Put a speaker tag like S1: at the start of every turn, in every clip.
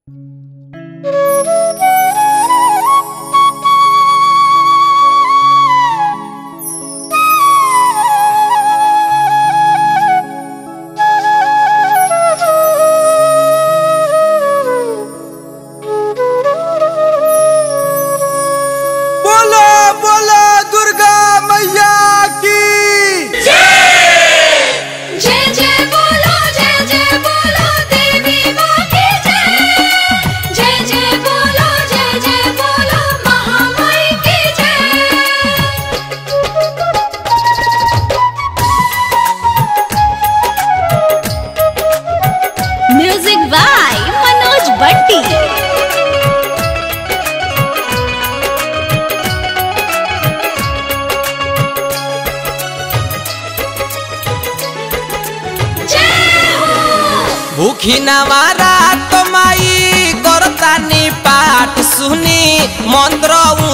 S1: भूखिनावारा तो माई करतानी पाठ सुनी मंत्र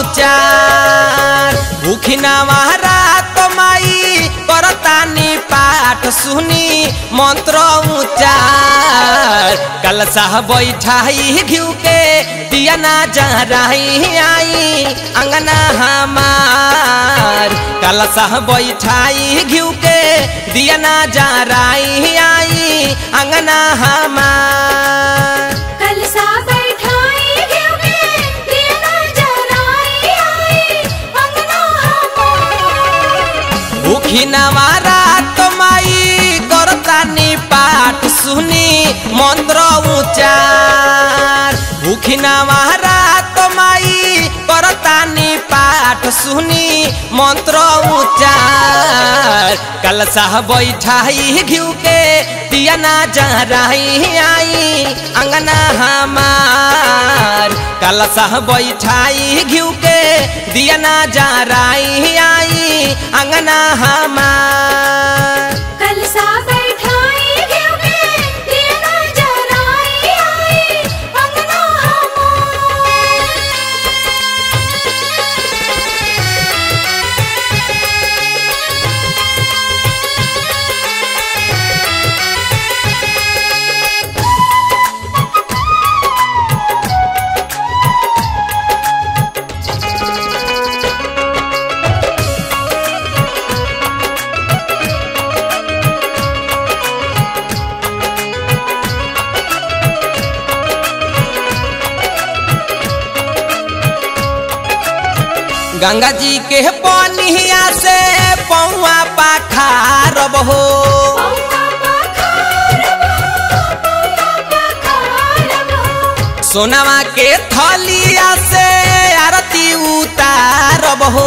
S1: उच्चार। भूखिनावारा तो माई करतानी पाठ सुनी मंत्र उच्चार। कलशा बैठाई घिउ के दिया ना जराई आई अंगना हमार। कलशा बैठाई घिउ के दिया ना जराई आई अंगना हमार।
S2: कलशा बैठाई घिउ के दिया ना जराई आई अंगना हमार।
S1: भूखिनावारा तो माई करतानी पाठ सुनी मंत्र उच्चार। भूखिनावारा तो माई करतानी पाठ सुनी मंत्र उच्चार। कलशा बैठाई घिउ के दिया ना जराई आई अंगना हमार। कलशा बैठाई घिउ के दिया ना जराई आई अंगना हमार।
S2: कलशा बैठाई घिउ के दिया ना जराई आई अंगना हमार।
S1: गंगा जी के पानिया से पौआ पखारब हो। सोनावा के थलिया से आरती उतारब हो।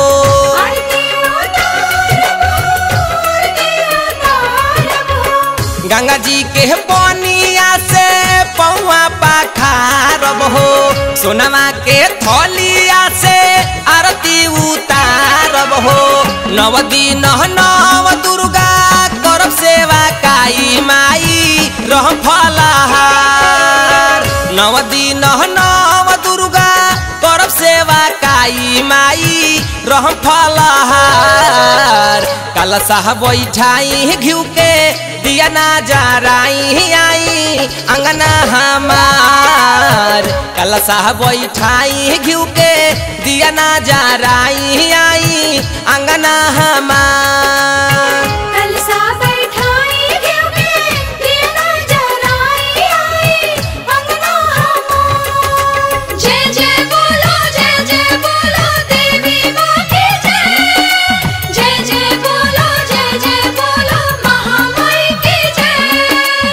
S1: गंगा जी के पानिया से पौआ पखारब हो। सोनावा के थलिया से आरती उतारब हो। नव दिन नव दुर्गा करब सेवा काई माई रह फलहार। नव दिन नव दुर्गा करब सेवा काई माई रह फलहार। कलशा बैठाई घिउ के दिया ना जराई आई अंगना हमार। कलशा बैठाई घिउ के दिया ना जराई आई अंगना हमार।
S2: कलशा बैठाई घिउ के दिया ना जराई आई अंगना हमार। जय जय बोलो देवी माँ की जय। जय जय बोलो महामाई की जय।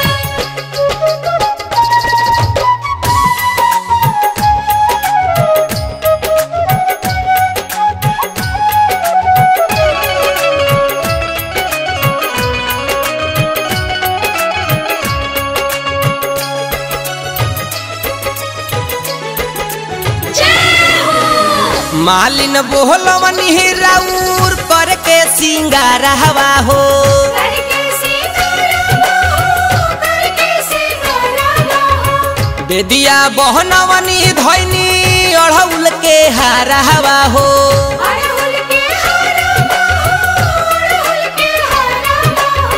S1: मालिन बोलवनी राउर करके सिंगार हवा हो। बेदिया बहनवनी धैनी अढ़ौल के हार हवा हो।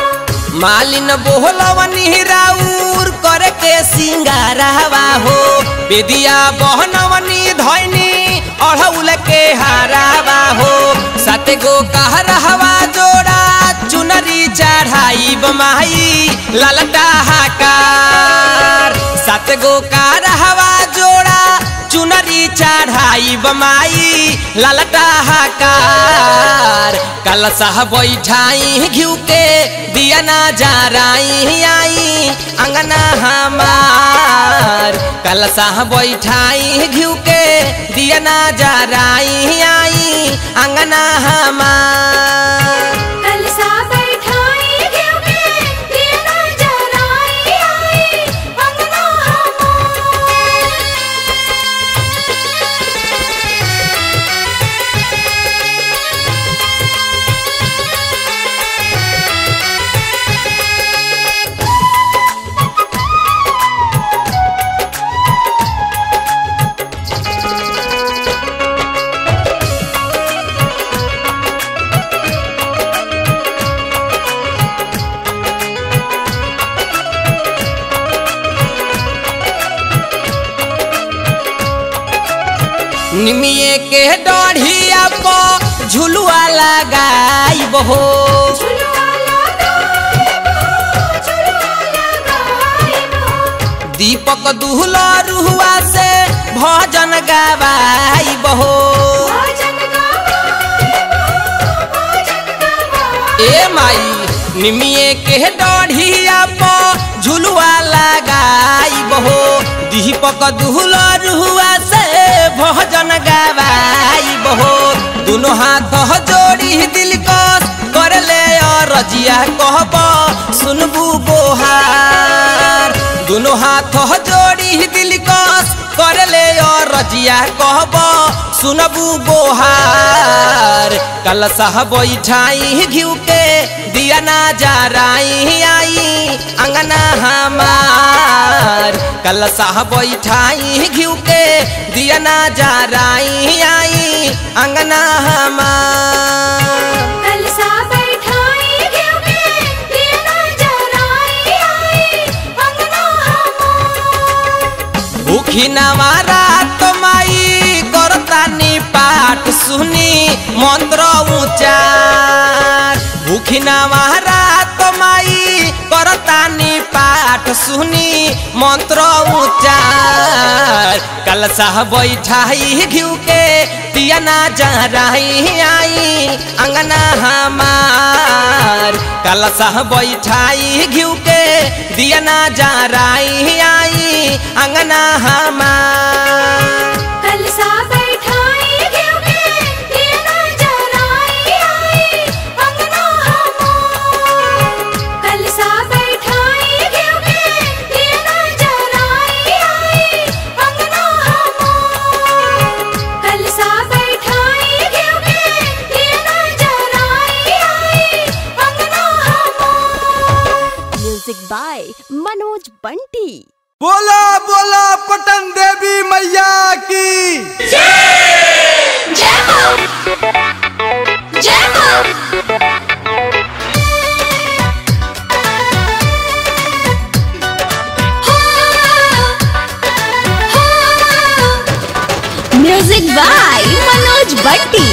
S1: मालिन बोलवनी राउर करके सिंगार हवा हो। बेदिया बहनवनी धैनी अढ़ौल के हारावा हो। 7 गो कहरहवा जोड़ा चुनरी चढ़ाई बमाई ललटा हाकार। 7 गो कहरहवा जोड़ा चुनरी चढ़ाई बमाई ललटा हाकार। कलशा बैठाई घिउ के दिया ना जराई आई अंगना हमार। कलशा बैठाई घिउ के दिया ना जराई आई अंगना हमार।
S2: कलशा बैठाई घिउ के दिया ना जराई आई अंगना हमार।
S1: निमिये के डढ़िया पर झुलुआ लगाइब हो।
S2: झुलुआ लगाइब हो।
S1: दीपक दुहलरुआ से भजन गवाइब हो।
S2: भजन गवाइब हो, भजन गवाइब।
S1: ए माई निमिये के डढ़िया पर झुलुआ लगाइब हो। दीपक दुहलरुआ से भजन गवाइब हो। दोनों हाथ जोड़ी दिलकश कर ले रजिया कहब सुनबू बोहार। दोनों हाथ जोड़ी दिलकश कर ले रजिया कहब सुनबू बोहार। कलशा बैठाई घिउ के दिया ना जराई आई अंगना हमार। कलशा बैठाई घिउ के दिया ना जराई आई अंगना हमार।
S2: कलशा बैठाई घिउ के दिया ना जराई आई अंगना हमार।
S1: भूखी नवारा तो माई करतानी पाठ सुनी मंत्र उच्चार। भूखी नवारा तो माई करतानी पाठ सुनी मंत्र उच्चार। कलशा बैठाई घिउ के दिया ना जराई आई अंगना हमार। कलशा बैठाई घिउ के दिया ना जराई आई अंगना हमार।
S2: कलशा बैठाई घिउ के दिया ना जराई आई अंगना हमार। कलशा बैठाई घिउ के दिया ना जराई आई अंगना हमार। कलशा बैठाई घिउ के दिया ना जराई आई अंगना हमार।
S3: Music by Manoj Bunty.
S4: बोला बोला पटन देवी मैया की
S2: जय हो, जय हो।
S3: Music by Manoj Bunty.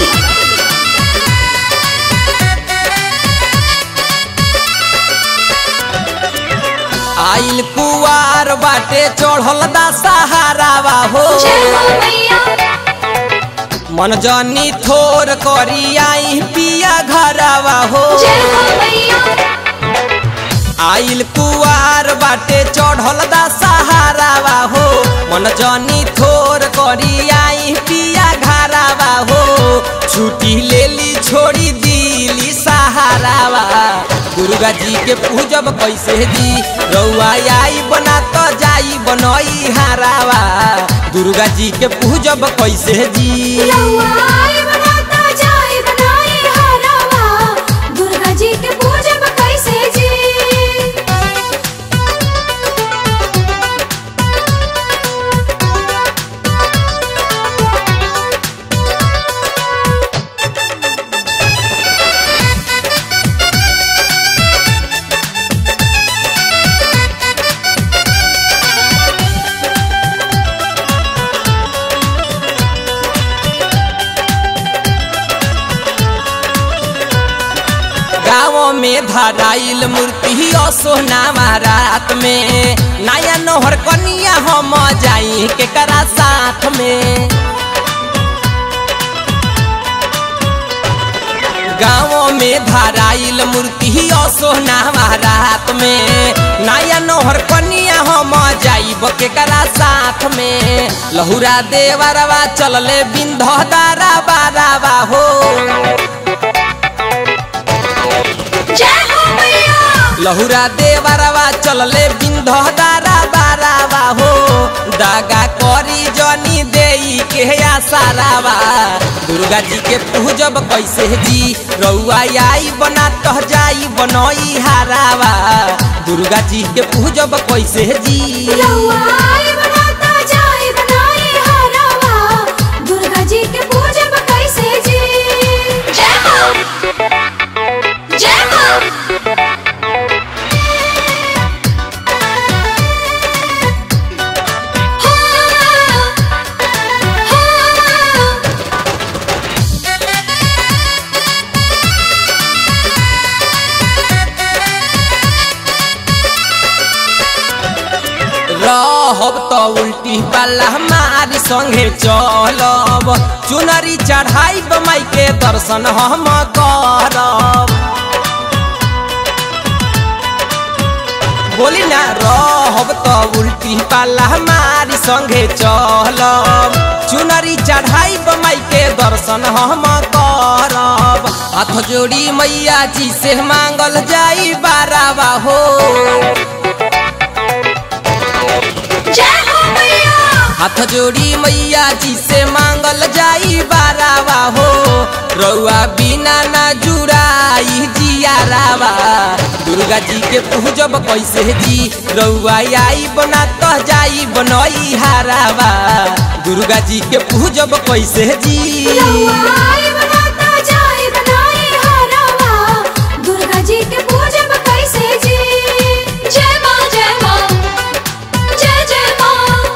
S1: आइल कुवार बाटे चढ़ल दा सहारावा हो।
S2: जय हो मैया।
S1: मन जनी थोर करी आई पिया घरावा हो।
S2: जय हो मैया।
S1: आइल कुवार बाटे चढ़ल दा सहारावा हो। मन जनी थोर करी आई पिया घरावा हो। छुट्टी लेली छोड़ी दिली सहारावा। दुर्गा जी के पूजब कैसे जी रउआ आई बना तो जाई बनई हारावा। दुर्गा जी के पूजब कैसे जी
S2: रउआ आई बनाता जाई बनाई हारावा। दुर्गा जी के पूजब कैसे जी।
S1: में धराइल मूर्ति सोनावा रात में नया नोहर कनिया हम जाई के करा साथ में। गाँव में धराइल मूर्ति सोनावा रात में नया नोहर कनिया हम जाइब के करा साथ में। लहुरा देवरवा चलले बिंधदारा बारावा हो लहुरा देवरवा चलले बिंधदारा बारावा हो दागा करी जनी देई के आसारावा। दुर्गा जी के पूजब कैसे जी रउआ आई बना तह जाई बनई हारावा। दुर्गा जी के पूजब कैसे जी
S2: रउआ आई बना तह जाई बनई हारावा। दुर्गा जी के पूजब कैसे जी। जय मां जय मां।
S1: रहब तो उल्टी पाला हमारी संगे चलब चुनरी चढ़ाई माई के दर्शन हम करब। बोली ना रहब तो उल्टी पाला हमारी संगे चलब चुनरी चढ़ाई माई के दर्शन हम करब। हाथ जोड़ी मैया जी से मांगल जाई बारावा हो हाथ जोड़ी मैया जी से मांगल जाई बारावा हो रउआ बिना ना जुड़ाई जियारावा। दुर्गा जी के पूजब कैसे जी रउआ आई बना तह जाई बनई हारावा। दुर्गा जी के पूजब कैसे जी
S2: रउआ आई बना तह जाई बनई हारावा। दुर्गा जी के पूजब कैसे जी। जय मां जय मां जय जय मां।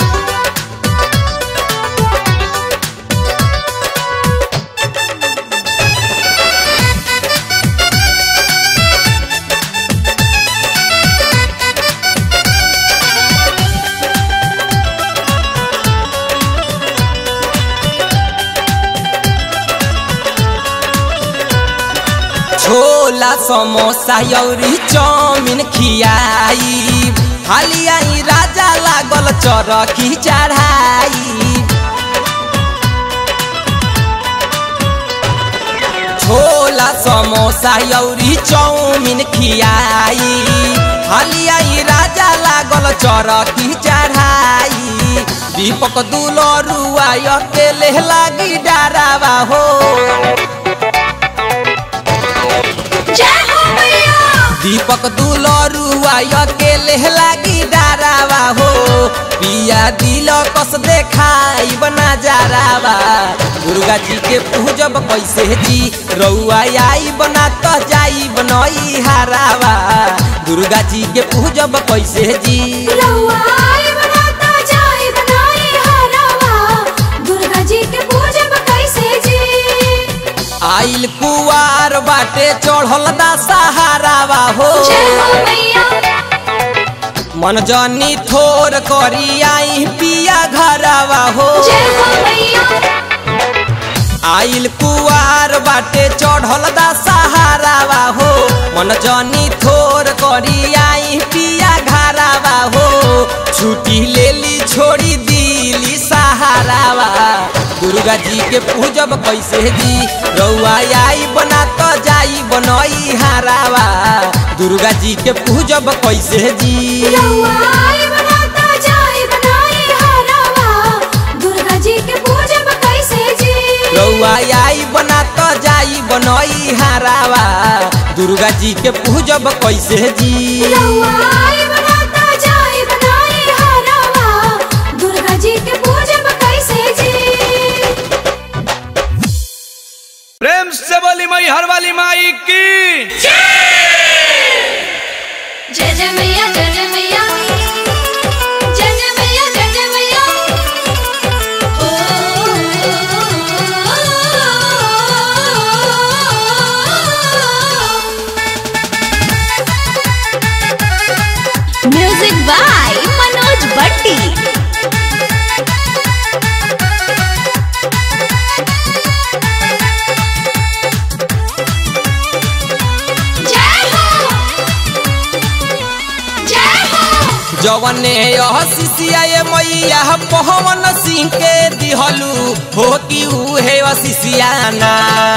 S1: छोला समोसा यौरी चाउमीन खियाई हालिया राजा लागल चरखी चढ़ाई। छोला समोसा यौरी चाउमीन खियाई हालिया राजा लागल चरखी चढ़ाई। दीपक दुलरुआ अकेले लागी डरावा हो दीपक दुलरुआ अकेले लागी डरावा हो पिया दिल कस देखाई बना जरावा। दुर्गा जी के पूजब कैसे जी रउआ आई बना तह जाई बनई हारावा। दुर्गा जी के पूजब कैसे जी
S2: रउआ आई बना तह जाई बनई हारावा। दुर्गा जी के पूजब कैसे जी।
S1: आइल कुवार बाटे चढ़ल दा सहारावा हो मन जनी थोर करी आई पिया घरावा हो। आइल कुवार बाटे चढ़ल दा सहारावा हो मन जनी थोर करी आई पिया घरावा हो। छुट्टी लेली छोड़ी दिली सहारावा। दुर्गा जी के पूजब कैसे जी रउआ आई बना तो जाई बनई हारावा। दुर्गा जी के पूजब कैसे जी
S2: रउआ आई बना तह जाई बनई हारावा। दुर्गा जी के पूजब कैसे जी
S1: रउआ आई बना तो जाई बनई हारावा। दुर्गा जी के पूजब कैसे जी
S2: रउआ आई बना तह जाई बनई हारावा। दुर्गा जी के पूजब कैसे जी।
S4: प्रेम से बोली मई हर वाली माई की
S2: जय जय मैया जय जय मैया जय जय मैया जय जय मैया।
S1: जवने यह शिशिया ये मैया पवन सिंह के दिहलू हो कि उहे शिशियाना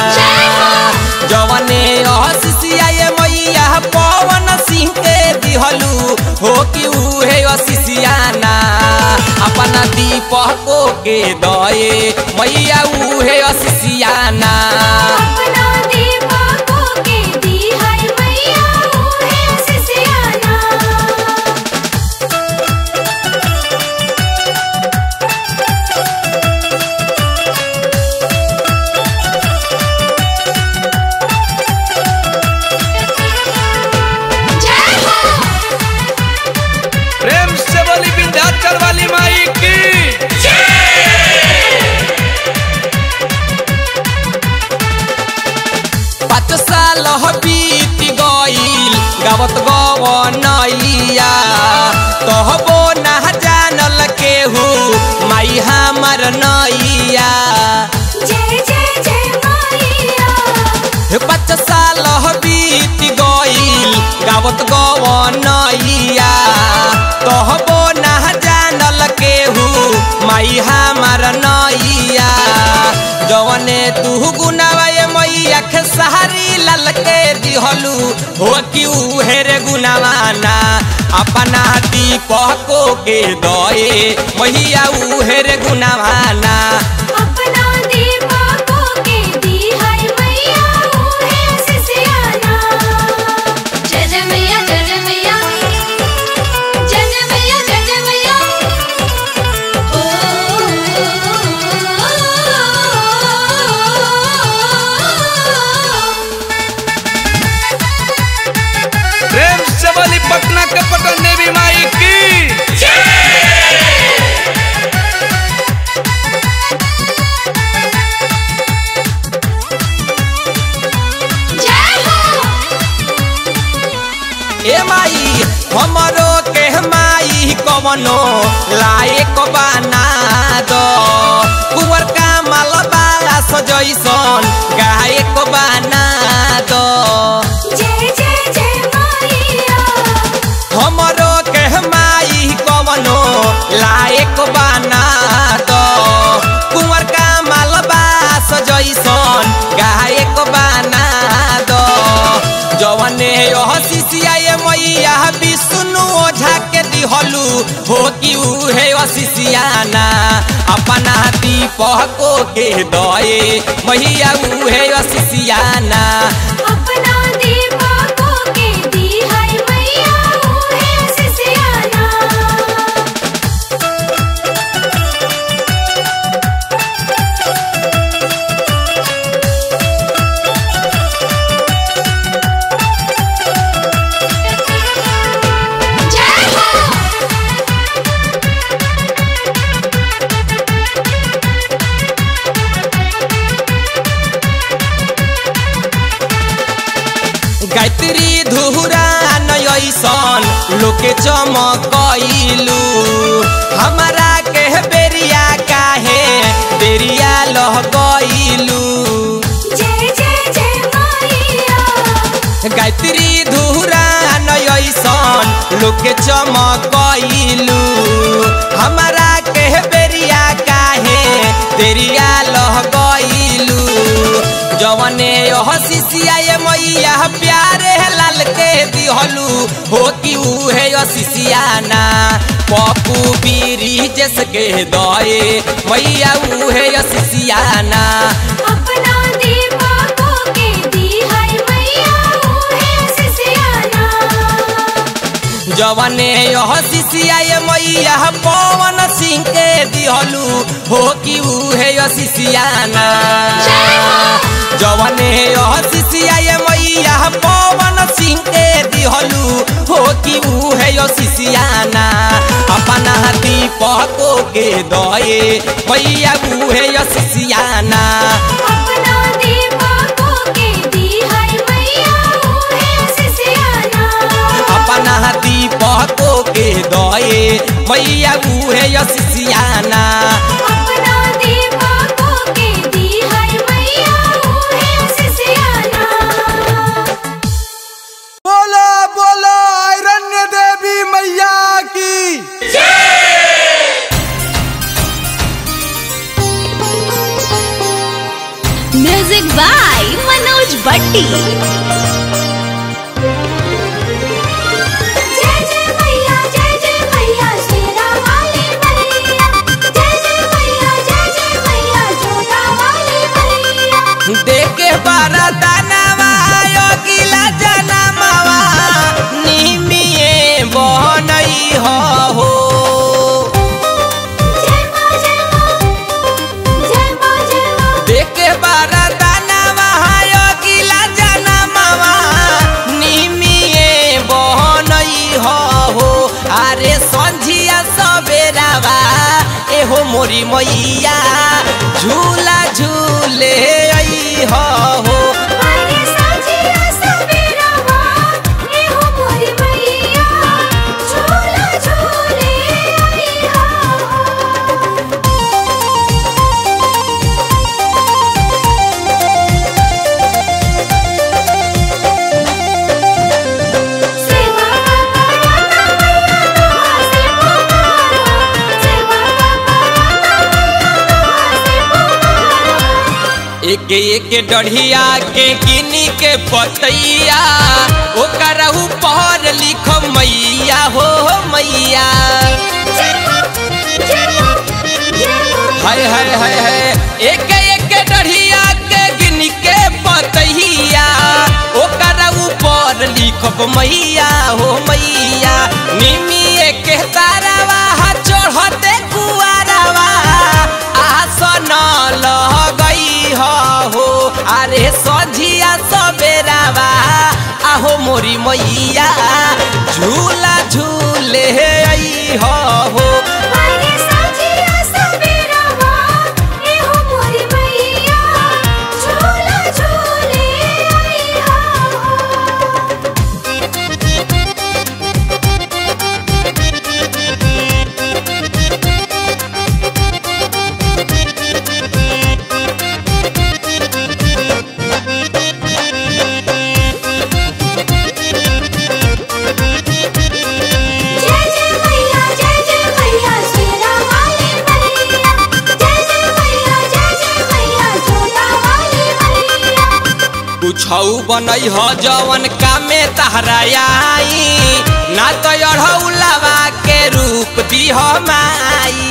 S1: जवने यह शिशिया ये मैया पवन सिंह के दिहलू हो कि उहे शिशियाना अपना दीपको के दए मैया उहे शिशियाना
S2: अपना दीपको के दी है मैया उहे शिशियाना।
S4: प्रेम से बोली विंध्याचल वाली माई की।
S1: 5 साल बीत गईल गावत गवनैया कहबो ना जानल केहू माई हमर नैया
S2: जय जय जय मैया।
S1: 5 साल बीत गईल गावत गवनैया कहबो ना जानल केहू माई हमर नैया जवने तू गुनावा मैया खेसारी लाल के दिहलू हो कि उहे रे गुनावाना अपना दीपको के दए मैया उहे रे गुनावाना
S2: अपना दीपको के दी है मैया उहे शिशियाना। जय जय मैया जय जय मैया जय जय मैया जय जय मैया।
S4: प्रेम से बोली पटना के पटन देवी माई की।
S2: जय हो।
S1: ए माई हमरो के माई कवनो लायक बना दो कुंवर का मालबा सजैसन गायक बना दो
S2: जय जय जय मैया।
S1: हमरो के माई कवनो लायक बना दो कुंवर का मालबा सजैसन गायक बना दो जवने यह शिशिया ये मैया विष्णु ओझा के दिहलू हो कि उहे शिशियाना अपना दीपको के दए मैया उहे शिशियाना
S2: अपना दीपको के दी है मैया उहे शिशियाना। जय हो।
S1: गायत्री धुरा नयसन लोके चमकैलू हमारा के बेरिया काहे बेरिया लह गईलू
S2: जय जय जय मैया।
S1: गायत्री धुरा नयसन लोके चमकैलू हमारा के बेरिया काहे बेरिया लह गईलू जवने यह शिशिया ये मैया प्यारे लाल के दिहलू हो कि उहे शिशियाना पप्पू बीरी जस के दए मैया उहे शिशियाना
S2: अपना दीपको के दी है मैया उहे शिशियाना।
S1: जवने यह शिशिया ये मैया पवन सिंह के दिहलू हो कि उहे शिशियाना जवने यह शिशिया ये मैया पवन सिंह के दिहलू हो कि उहे शिशियाना अपना दीपको के दए मैया उहे शिशियाना
S2: अपना दीपको के दी है मैया उहे शिशियाना।
S1: अपना दीपको के दए मैया उहे शिशियाना
S2: अपना दीपको के दी है मैया उहे शिशियाना।
S5: बोलो बोलो आयरन्य देवी मैया की।
S3: Music by Manoj Batti.
S2: जय जय मैया शेरा वाली मैया, जय जय मैया जोधा वाली मैया।
S1: देखे बारा दानवा योगिला जनमवा निमिए बनई हो।
S2: जय माँ जय माँ
S1: देखे बारा दानवा योगिला जनमवा निमिए बनई हो। अरे संझिया सबेरावा एहो मोरी मैया झूला झूले आई हो।
S2: अरे सांझिया सबेरावा एहो मोरी मैया झूला झूले आई हो। सेवा कराता मैया दुआ से पुकारो, सेवा कराता मैया दुआ से पुकारो।
S1: एक एक डढ़िया के गिनी के पतैया ओकर ऊपर लिख मैया हो मैया। हाय हाय हाय हाय एक एक डढ़िया के गिनी के पतैया ओकर ऊपर लिखब मैया हो मैया। निमिए के तारावा चढ़ते कुआरावा आसन लगई हो। अरे संझिया सबेरावा आहो मोरी मैया झूला झूले आई हो।
S2: अरे सांझिया सबेरावा एहो मोरी मैया झूला झूले आई हो। जय जय मैया शेरा वाली मैया, जय जय मैया जोधा वाली मैया।
S1: कुछऊ बनई हो जवन कामे तहरा आई ना तो अढ़ौलावा के रूप दिह माई।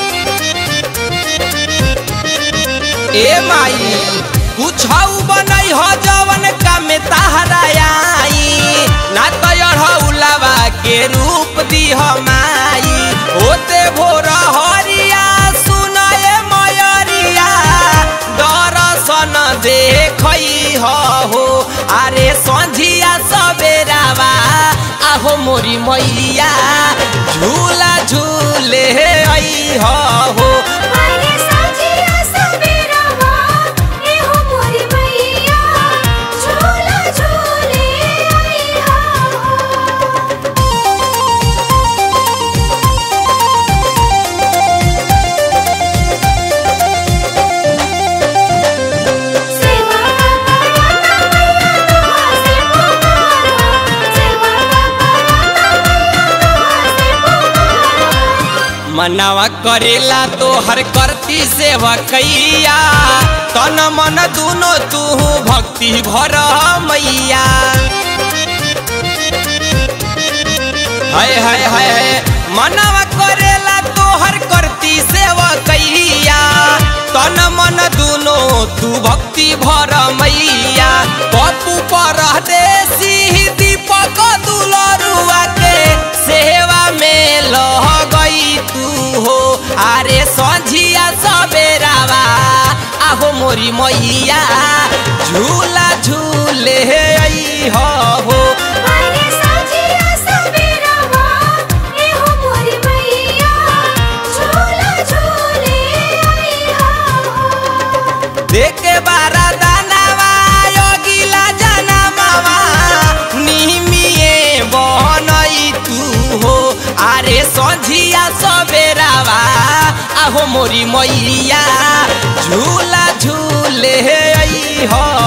S1: ए माई कुछऊ बनई हो जवन कामे तहरा आई ना तो अढ़ौलावा के रूप दिह माई। होते भोर हरिया सुनए मयरिया दर्शन देखई हो। अरे संझिया सबेरावा आहो मोरी मैया झूला झूले आई हो।
S2: अरे सांझिया सबेरावा एहो मोरी मैया झूला झूले आई हो। सेवा कराता मैया दुआ से पुकारो, सेवा कराता मैया दुआ से पुकारो।
S1: मनवा करेला तो हर करती सेवा कैया तन मन दुनो तू भक्ति भर मैया। हाय हाय हाय हाय मनवा करेला तो हर करती सेवा कैया तन मन दुनो तू भक्ति भर मैया। पप्पू परदेसी दीपक दुलरुआ के सेवा में लह गई तू हो। अरे संझिया सबेरावा आहो मोरी मैया झूला झूले आई हो।
S2: अरे सांझिया सबेरावा एहो मोरी मैया झूला झूले आई हो।
S1: देखे बारा दानवा योगिला जनमवा निमिए बनई तू हो। अरे संझिया सबेरावा आहो मोरी मैया झूला झूले आई हो।